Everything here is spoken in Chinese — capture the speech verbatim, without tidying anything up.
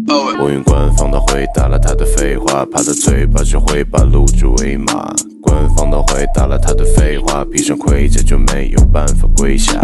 我用官方的回答了他的废话，怕他嘴巴就会把录制为马。官方的回答了他的废话，披上盔甲就没有办法跪下。